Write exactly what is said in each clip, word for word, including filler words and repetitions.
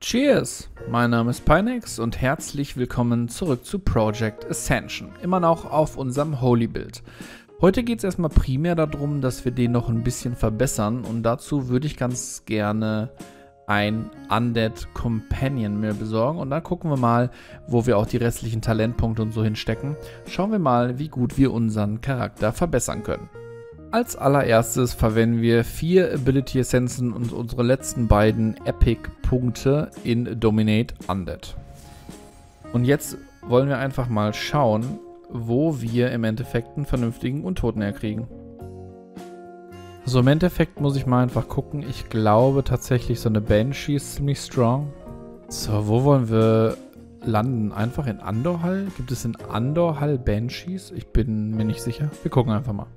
Cheers! Mein Name ist Pinex und herzlich willkommen zurück zu Project Ascension, immer noch auf unserem Holy Build. Heute geht es erstmal primär darum, dass wir den noch ein bisschen verbessern und dazu würde ich ganz gerne ein Undead Companion mir besorgen und dann gucken wir mal, wo wir auch die restlichen Talentpunkte und so hinstecken. Schauen wir mal, wie gut wir unseren Charakter verbessern können. Als allererstes verwenden wir vier Ability Essenzen und unsere letzten beiden Epic-Punkte in Dominate Undead. Und jetzt wollen wir einfach mal schauen, wo wir im Endeffekt einen vernünftigen Untoten herkriegen. So, im Endeffekt muss ich mal einfach gucken. Ich glaube tatsächlich, so eine Banshee ist ziemlich strong. So, wo wollen wir landen? Einfach in Andorhall? Gibt es in Andorhall Banshees? Ich bin mir nicht sicher. Wir gucken einfach mal.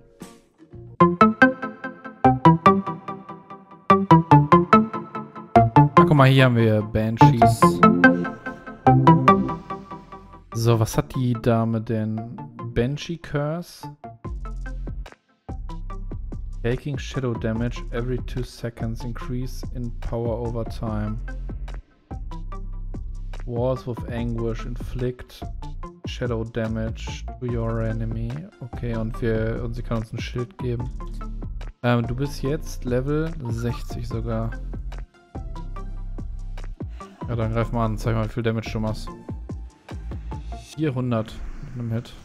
Guck mal, hier haben wir Banshees. So, was hat die Dame denn? Banshee Curse. Taking Shadow Damage every two seconds. Increase in power over time. Wars with Anguish. Inflict Shadow Damage to your enemy. Okay, und, wir, und sie kann uns ein Schild geben. Ähm, du bist jetzt Level sechzig sogar. Ja, dann greif mal an. Zeig mal, wie viel Damage du machst. vierhundert mit einem Hit.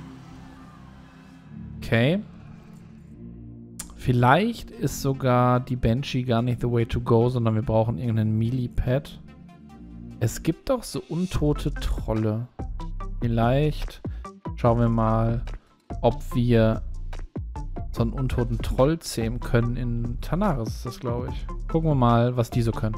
Okay. Vielleicht ist sogar die Banshee gar nicht the way to go, sondern wir brauchen irgendeinen Melee-Pad. Es gibt doch so untote Trolle. Vielleicht schauen wir mal, ob wir so einen untoten Troll zähmen können. In Tanaris ist das, glaube ich. Gucken wir mal, was die so können.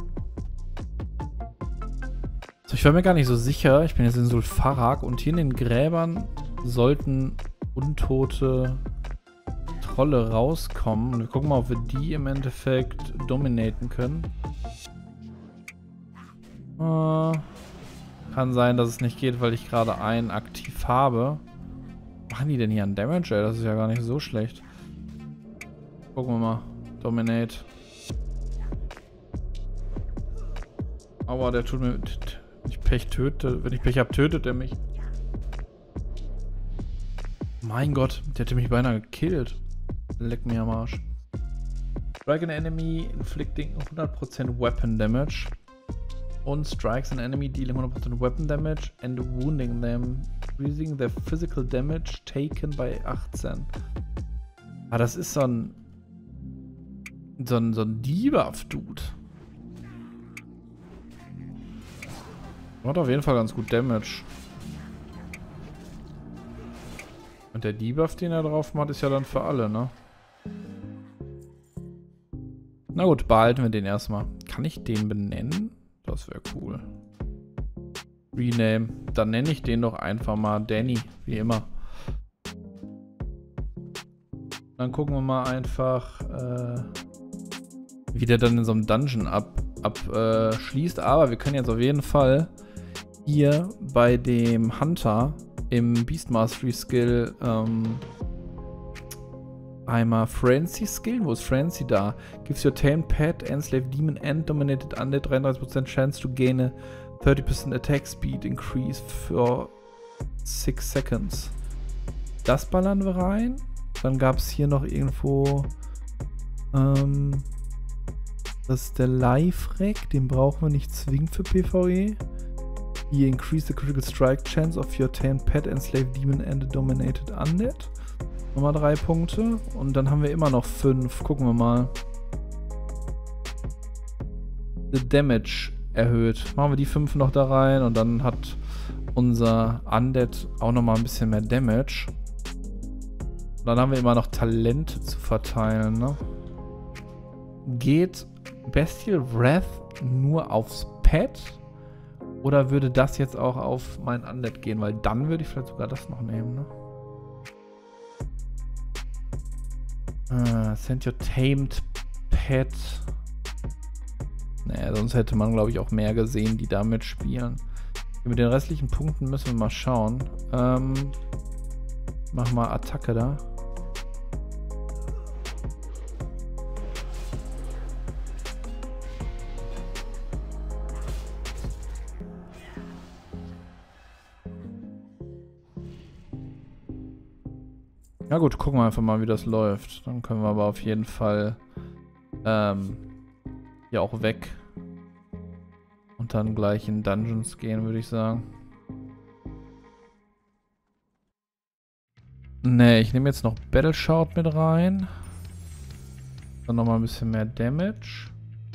So, ich war mir gar nicht so sicher. Ich bin jetzt in Sulfarak und hier in den Gräbern sollten untote Trolle rauskommen. Und wir gucken mal, ob wir die im Endeffekt dominaten können. Äh, kann sein, dass es nicht geht, weil ich gerade einen aktiv habe. Was machen die denn hier an Damage, ey? Das ist ja gar nicht so schlecht. Gucken wir mal. Dominate. Aua, der tut mir... Wenn ich Pech töte, wenn ich Pech habe, tötet er mich. Mein Gott, der hätte mich beinahe gekillt. Leck mir am Arsch. Strike an enemy, inflicting hundert Prozent Weapon Damage. Und strikes an enemy, dealing hundert Prozent Weapon Damage and wounding them, increasing their physical damage taken by achtzehn. Ah, das ist so ein... So ein, so ein Debuff-Dude. Macht auf jeden Fall ganz gut Damage. Und der Debuff, den er drauf macht, ist ja dann für alle, ne? Na gut, behalten wir den erstmal. Kann ich den benennen? Das wäre cool. Rename. Dann nenne ich den doch einfach mal Danny, wie immer. Dann gucken wir mal einfach, äh, wie der dann in so einem Dungeon abschließt. Ab, äh, Aber wir können jetzt auf jeden Fall hier bei dem Hunter im Beast Mastery Skill ähm, einmal Frenzy skillen. Wo ist Frenzy da? Gives your tamed pet, Enslaved Demon and Dominated Undead dreiunddreißig Prozent Chance to gain a thirty percent Attack Speed Increase for six seconds. Das ballern wir rein. Dann gab es hier noch irgendwo ähm, das ist der Live-Rack. Den brauchen wir nicht zwingend für PvE. Hier increase the critical strike chance of your tamed pet, enslaved demon and a dominated undead. Nochmal drei Punkte. Und dann haben wir immer noch fünf. Gucken wir mal. The damage erhöht. Machen wir die fünf noch da rein und dann hat unser Undead auch nochmal ein bisschen mehr Damage. Und dann haben wir immer noch Talente zu verteilen, ne? Geht Bestial Wrath nur aufs Pet? Oder würde das jetzt auch auf mein Undead gehen? Weil dann würde ich vielleicht sogar das noch nehmen, ne? Uh, send your tamed pet. Naja, sonst hätte man, glaube ich, auch mehr gesehen, die damit spielen. Mit den restlichen Punkten müssen wir mal schauen. Ähm, mach mal Attacke da. Ja gut, gucken wir einfach mal, wie das läuft. Dann können wir aber auf jeden Fall ähm, hier auch weg. Und dann gleich in Dungeons gehen, würde ich sagen. Ne, ich nehme jetzt noch Battle Shout mit rein. Dann nochmal ein bisschen mehr Damage.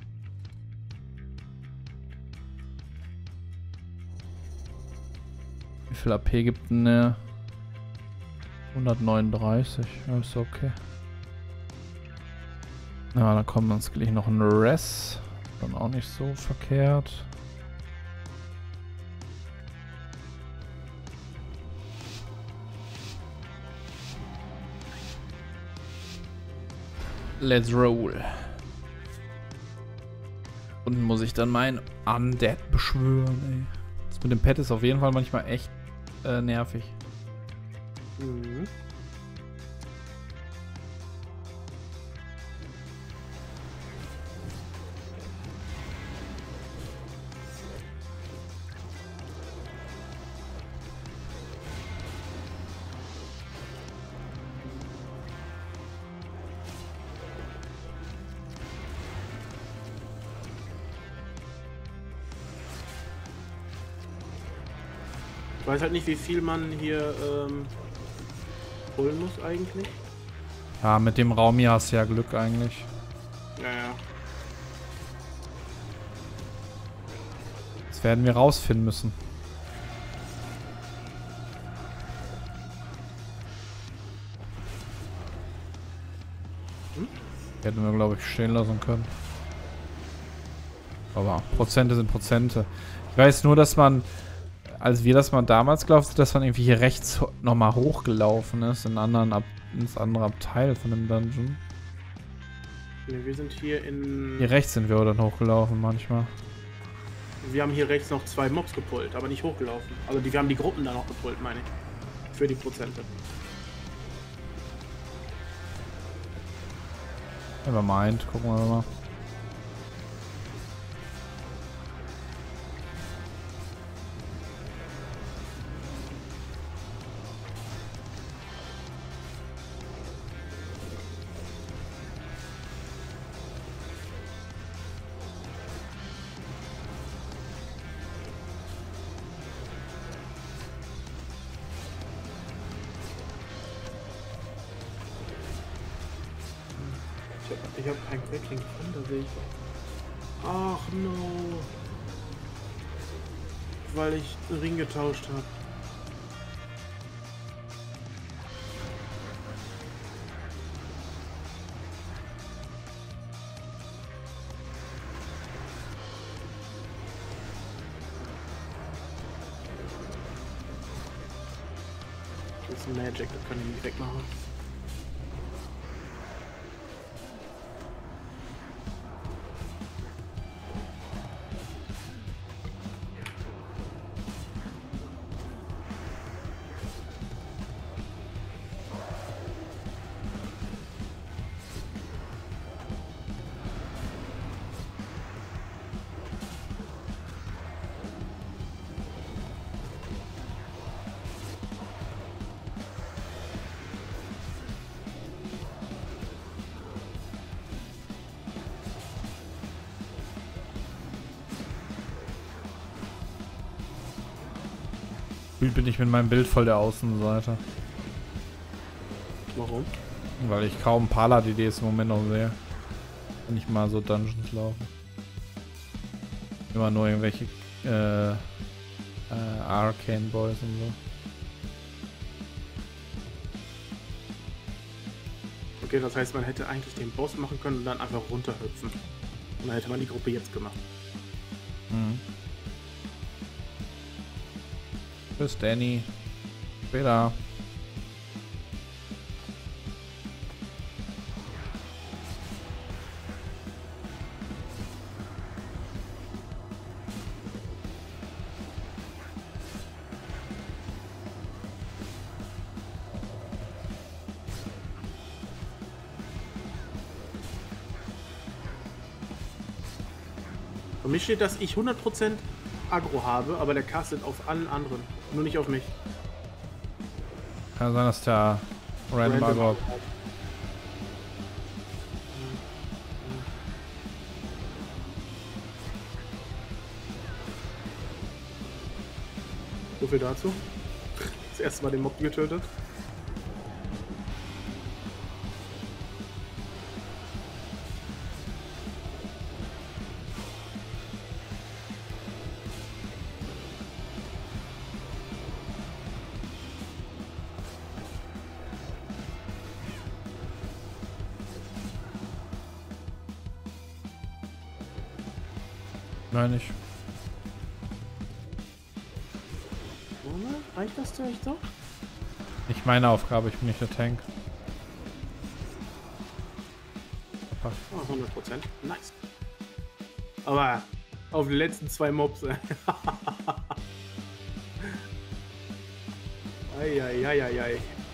Wie viel A P gibt denn der? hundertneununddreißig. Ja, ist okay. Ja, dann kommt uns gleich noch ein Res. Dann auch nicht so verkehrt. Let's roll. Unten muss ich dann mein Undead beschwören, ey. Das mit dem Pet ist auf jeden Fall manchmal echt äh, nervig. Mhm. Ich weiß halt nicht, wie viel man hier ähm, holen muss eigentlich. Ja, mit dem Raum hier hast du ja Glück eigentlich. Ja, ja. Das werden wir rausfinden müssen. Hm? Hätten wir, glaube ich, stehen lassen können. Aber Prozente sind Prozente. Ich weiß nur, dass man, als wir das mal damals gelaufen sind, dass man irgendwie hier rechts nochmal hochgelaufen ist, in anderen Ab ins andere Abteil von dem Dungeon. Ne, wir sind hier in... Hier rechts sind wir dann hochgelaufen manchmal. Wir haben hier rechts noch zwei Mobs gepullt, aber nicht hochgelaufen. Also die, wir haben die Gruppen da noch gepullt, meine ich. Für die Prozente. Nevermind, gucken wir mal. Ich habe kein Quackling gefunden, da sehe ich. Ach no. Weil ich den Ring getauscht habe. Das ist ein Magic, das kann ich nicht wegmachen. Bin ich mit meinem Bild voll der Außenseite. Warum? Weil ich kaum Pala-D Ds im Moment noch sehe. Wenn ich mal so Dungeons laufe. Immer nur irgendwelche äh, äh, Arcane Boys und so. Okay, das heißt, man hätte eigentlich den Boss machen können und dann einfach runterhüpfen. Und dann hätte man die Gruppe jetzt gemacht. Mhm. Tschüss, Danny. Später. Für mich steht, dass ich hundert Prozent Aggro habe, aber der castet auf allen anderen. Nur nicht auf mich. Kann sein, dass der Random Agro. So viel dazu. Das erste Mal den Mob getötet. Nein, nicht. Reicht das dir echt doch? Nicht meine Aufgabe, ich bin nicht der Tank. Oh, hundert Prozent. Nice. Aber auf die letzten zwei Mobs. Eieieiei.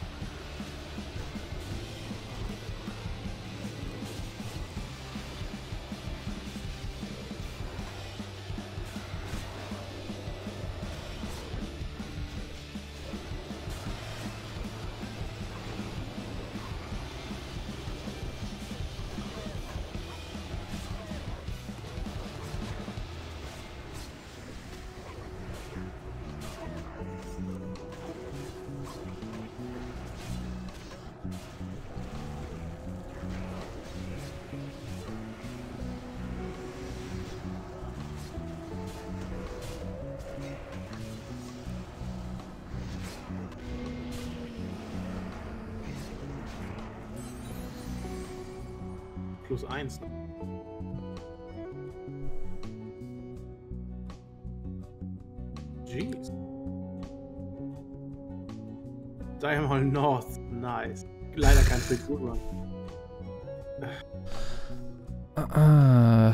Plus eins. Jeez. Diamond North. Nice. Leider kein Trick Run. Uh,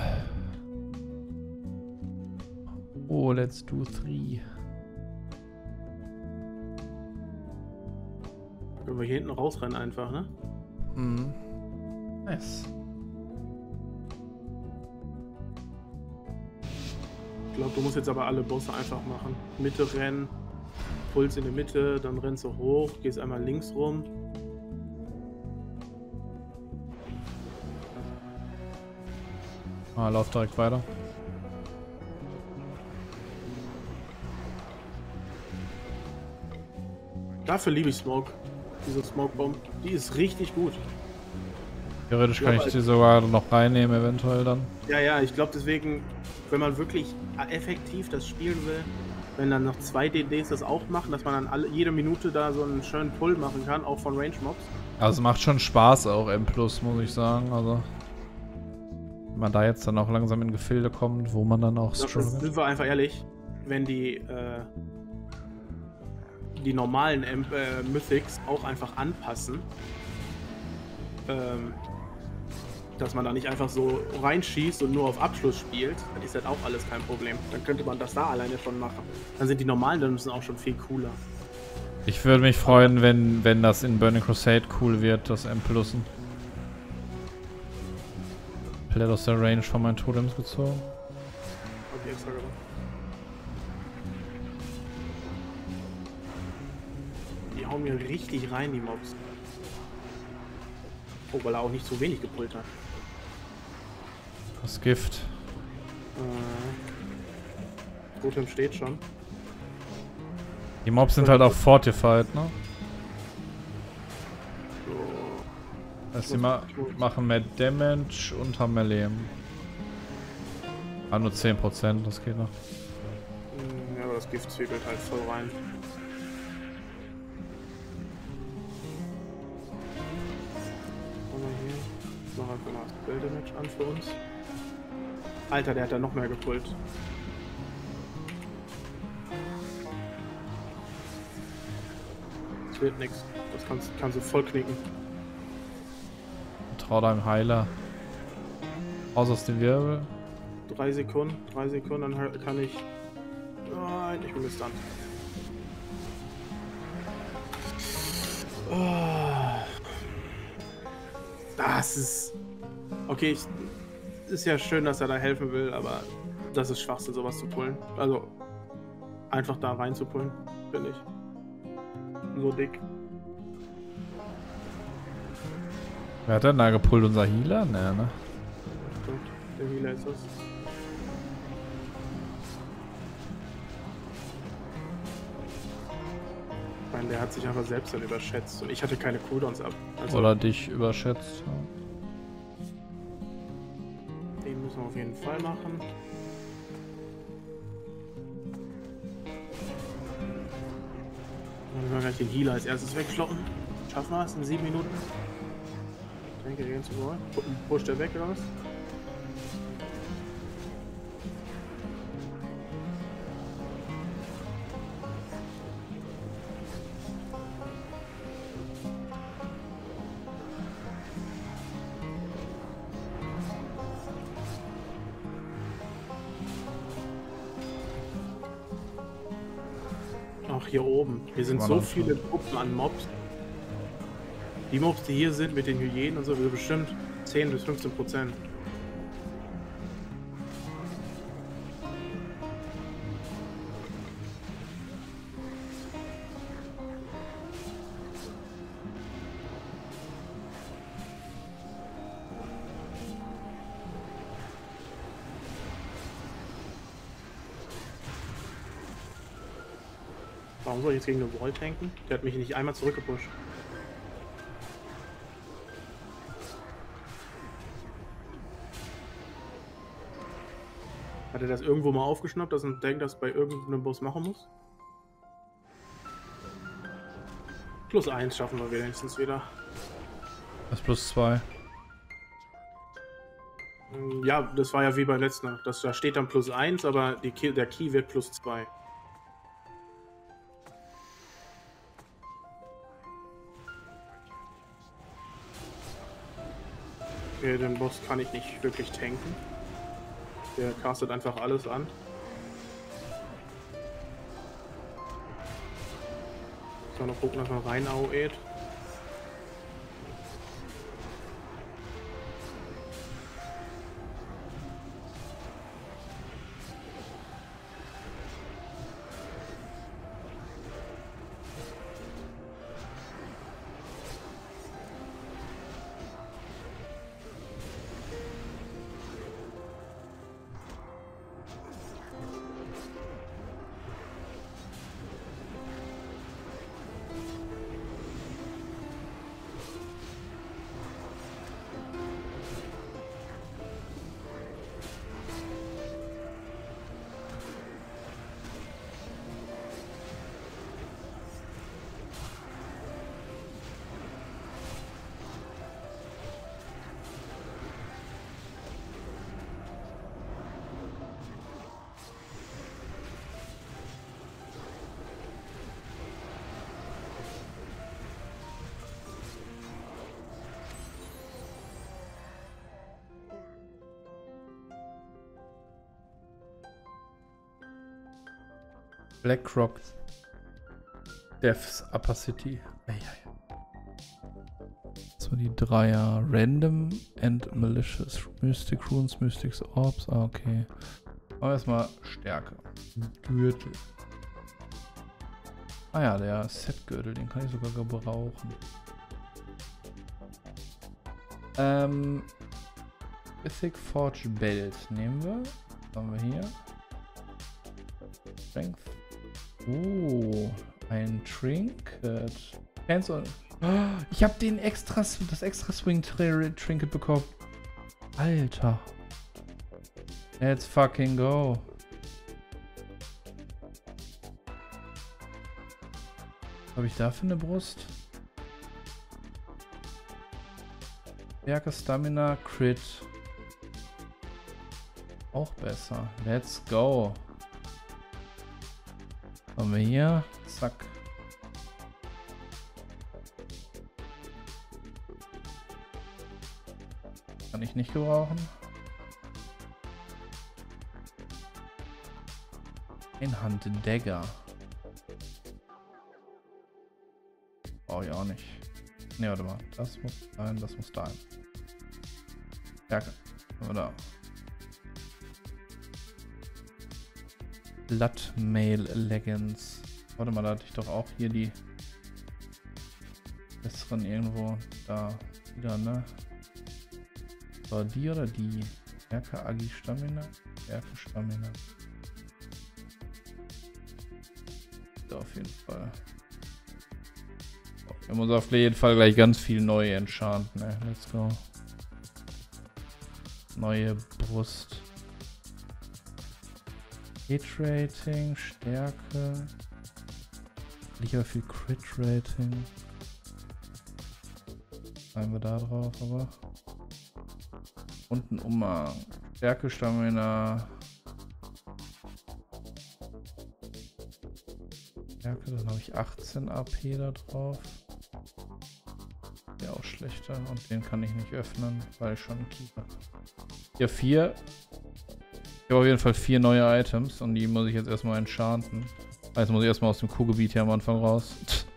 oh, let's do three. Können wir hier hinten rausrennen einfach, ne? Mhm. Nice. Ich glaube, du musst jetzt aber alle Bosse einfach machen. Mitte rennen, Puls in der Mitte, dann rennst du hoch, gehst einmal links rum. Ah, lauf direkt weiter. Dafür liebe ich Smoke. Diese Smoke Bomb. Die ist richtig gut. Theoretisch Ja, kann ich aber- die sogar noch reinnehmen, eventuell dann. Ja, ja, ich glaube deswegen, wenn man wirklich effektiv das spielen will, wenn dann noch zwei D Ds das auch machen, dass man dann alle, jede Minute da so einen schönen Pull machen kann, auch von Range Mobs. Also macht schon Spaß auch M plus, muss ich sagen. Also wenn man da jetzt dann auch langsam in Gefilde kommt, wo man dann auch Das struggelt. sind wir einfach ehrlich, wenn die äh, die normalen M äh, Mythics auch einfach anpassen, ähm, dass man da nicht einfach so reinschießt und nur auf Abschluss spielt, dann ist das auch alles kein Problem. Dann könnte man das da alleine schon machen. Dann sind die normalen Dungeons auch schon viel cooler. Ich würde mich freuen, wenn, wenn das in Burning Crusade cool wird, das M plusen. Komplett aus der Range von meinen Totems gezogen. Hab ich extra gemacht. Die hauen mir richtig rein, die Mobs. Oh, weil er auch nicht so wenig gepullt hat. Das Gift. Äh, Totem steht schon. Die Mobs sind halt auch fortified, ne? So. Das heißt, die ma machen mehr Damage und haben mehr Leben. Ah, nur zehn Prozent, das geht noch. Ja, aber das Gift zwiebelt halt voll rein. Hier. Ich mach einfach mal das Spell Damage an für uns. Alter, der hat da noch mehr gepullt. Das wird nix. Das kannst, kannst du voll knicken. Trau deinem Heiler. Raus aus dem Wirbel. Drei Sekunden, drei Sekunden, dann hör- kann ich. Nein, ich bin gestunt. Oh. Das ist. Okay, ich, ist ja schön, dass er da helfen will, aber das ist Schwachsinn, sowas zu pullen. Also, einfach da rein zu pullen, finde ich. So dick. Wer hat denn da gepullt? Unser Healer? Ne, ne? Stimmt, der Healer ist das. Ich meine, der hat sich einfach selbst dann überschätzt und ich hatte keine Cooldowns ab. Also Oder dich überschätzt. Ja. den müssen wir auf jeden Fall machen. Dann müssen wir gleich den Healer als erstes wegschloppen. Schaffen wir es in sieben Minuten? Ich denke, wir gehen zu Goal. Pusht der weg oder was? Ach, hier oben. Hier sind War so noch viele Gruppen an Mobs. Die Mobs, die hier sind mit den Hyänen und so, wir bestimmt zehn bis fünfzehn Prozent. Warum soll ich jetzt gegen eine Wall tanken? Der hat mich nicht einmal zurückgepusht. Hat er das irgendwo mal aufgeschnappt, dass er denkt, dass bei irgendeinem Boss machen muss? Plus eins schaffen wir wenigstens wieder. Was plus zwei? Ja, das war ja wie bei letzten Nacht. Das, da steht dann plus eins, aber die Key, der Key wird plus zwei. Okay, den Boss kann ich nicht wirklich tanken. Der castet einfach alles an. So, noch gucken, dass man rein A O E't. Blackrock Death's Upper City. So die Dreier. Random and Malicious. Mystic Runes, Mystics Orbs. Ah, okay. Aber erstmal Stärke. Gürtel. Ah ja, der Set-Gürtel, den kann ich sogar gebrauchen. Ähm. Mythic Forge Belt nehmen wir. Was haben wir hier? Strength. Oh, ein Trinket. Cancel. Oh, ich habe den extra, das extra Swing Trinket bekommen. Alter. Let's fucking go. Was habe ich da für eine Brust? Stärke, Stamina, Crit. Auch besser. Let's go. Haben wir hier. Zack. Kann ich nicht gebrauchen. Einhand Dagger. Brauche ich auch nicht. Ne, warte mal. Das muss sein, das muss da sein. Stärke. Oder. Bloodmail Leggings. Warte mal, da hatte ich doch auch hier die besseren irgendwo. Da. Wieder, ne? War die oder die? Stärke, Agi, Stamina? Stärke, Stamina. Da auf jeden Fall. Wir müssen auf jeden Fall gleich ganz viel neu enchanten, ne? Let's go. Neue Brust. Hit-Rating, Stärke. Nicht aber viel Crit-Rating. Schreiben wir da drauf, aber. Und ein Umhang. Stärke, Stamina. Stärke, dann habe ich achtzehn A P da drauf. Der auch schlechter. Und den kann ich nicht öffnen, weil ich schon einen Key habe. Ja, vier. Ich habe auf jeden Fall vier neue Items und die muss ich jetzt erstmal enchanten. Also muss ich erstmal aus dem Kuhgebiet hier am Anfang raus.